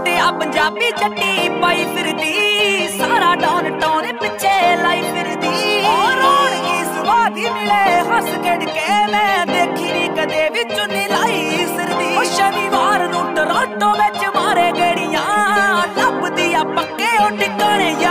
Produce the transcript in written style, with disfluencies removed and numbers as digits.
ਮੁਟਿਆ ਪੰਜਾਬੀ ਜੱਟੀ ਪਾਈ ਫਿਰਦੀ, ਸਾਰਾ ਡਾਊਨ ਟਾਊਨ ਪਿੱਛੇ ਲਾਈ ਫਿਰਦੀ। ਰੌਣਕੀ ਸਵਾਦੀ ਮਿਲੇ ਹੱਸ ਖੇਡ ਕੇ, ਮੈਂ ਦੇਖੀ ਨੀ ਕਦੇ ਵੀ ਚੁੰਨੀ ਲਾਈ ਸਿਰਦੀ। ਸ਼ਨੀਵਾਰ ਨੂੰ ਟੋਰਾਂਟੋ ਵਿੱਚ ਮਾਰੇ ਗੇੜੀਆਂ, ਲੱਭਦੀ ਆ ਪੱਕੇ ਉਹ ਟਿਕਾਣੇ